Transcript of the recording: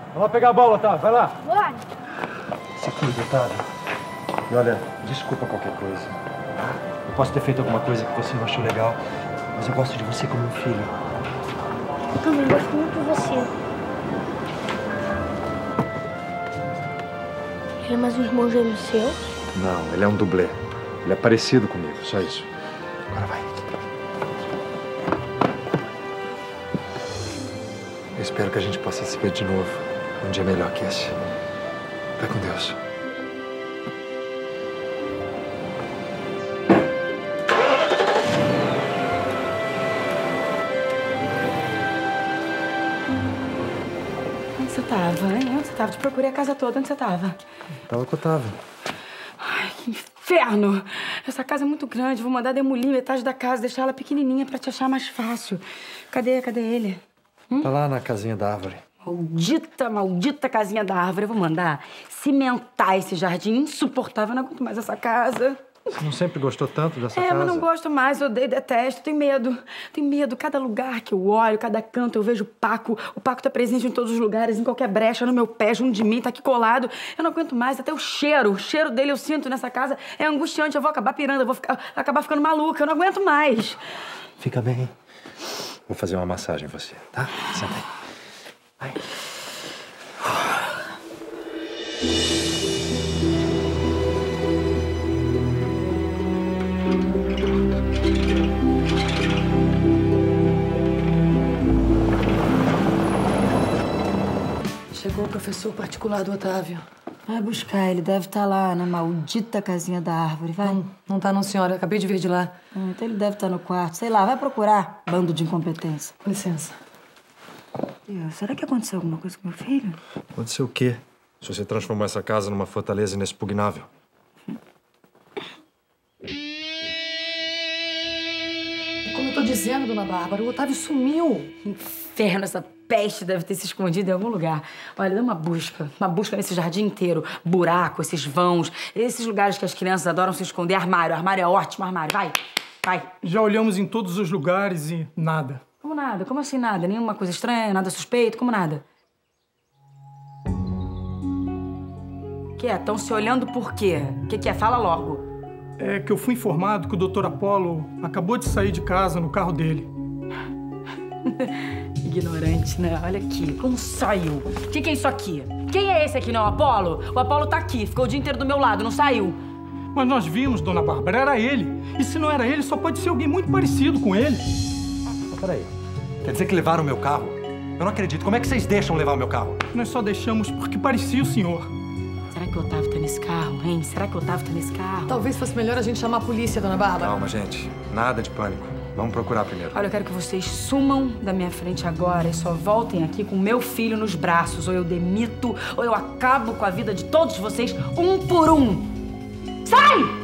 Vamos lá pegar a bola, Otávio. Vai lá. Bora. Se cuida, Otávio. E olha, desculpa qualquer coisa. Eu posso ter feito alguma coisa que você não achou legal, mas eu gosto de você como um filho. Eu também gosto muito de você. Ele é mais um irmão gêmeo seu? Não, ele é um dublê. Ele é parecido comigo, só isso. Agora vai. Eu espero que a gente possa se ver de novo um dia melhor que esse. Vai com Deus. Onde você tava, hein? Onde você tava? Te procurei a casa toda. Onde você tava? Tava com o Otávio. Ai, que inferno! Essa casa é muito grande. Vou mandar demolir metade da casa, deixar ela pequenininha pra te achar mais fácil. Cadê ele? Tá lá na casinha da árvore. Maldita casinha da árvore. Eu vou mandar cimentar esse jardim insuportável. Eu não aguento mais essa casa. Você não sempre gostou tanto dessa casa? Mas não gosto mais. Eu odeio, detesto. Tenho medo. Tenho medo. Cada lugar que eu olho, cada canto, eu vejo o Paco. O Paco tá presente em todos os lugares, em qualquer brecha, no meu pé, junto de mim, tá aqui colado. Eu não aguento mais. Até o cheiro dele eu sinto nessa casa. É angustiante. Eu vou acabar pirando. Eu vou acabar ficando maluca. Eu não aguento mais. Fica bem. Vou fazer uma massagem em você, tá? Senta aí. Vai. Chegou o professor particular do Otávio. Vai buscar, ele deve estar lá na maldita casinha da árvore, vai. Não tá não, senhora. Acabei de vir de lá. Então ele deve estar no quarto. Sei lá, vai procurar. Bando de incompetência. Com licença. Será que aconteceu alguma coisa com meu filho? Aconteceu o quê? Se você transformou essa casa numa fortaleza inexpugnável. Como eu tô dizendo, dona Bárbara, o Otávio sumiu. Inferno, essa peste deve ter se escondido em algum lugar. Olha, dá uma busca nesse jardim inteiro. Buraco, esses vãos, esses lugares que as crianças adoram se esconder. Armário é ótimo, armário. Vai. Já olhamos em todos os lugares e nada. Como nada? Como assim nada? Nenhuma coisa estranha, nada suspeito? Como nada? Que é? Estão se olhando por quê? O que é? Fala logo. É que eu fui informado que o Dr. Apolo acabou de sair de casa no carro dele. Ignorante, né? Olha aqui, como saiu? O que é isso aqui? Quem é esse aqui, não? O Apolo? O Apolo tá aqui, ficou o dia inteiro do meu lado, não saiu. Mas nós vimos, dona Bárbara, era ele. E se não era ele, só pode ser alguém muito parecido com ele. Peraí. Quer dizer que levaram o meu carro? Eu não acredito. Como é que vocês deixam levar o meu carro? Nós só deixamos porque parecia o senhor. Será que o Otávio tá nesse carro, hein? Será que o Otávio tá nesse carro? Talvez fosse melhor a gente chamar a polícia, dona Bárbara. Calma, gente. Nada de pânico. Vamos procurar primeiro. Olha, eu quero que vocês sumam da minha frente agora e só voltem aqui com meu filho nos braços. Ou eu demito, ou eu acabo com a vida de todos vocês, um por um. Sai!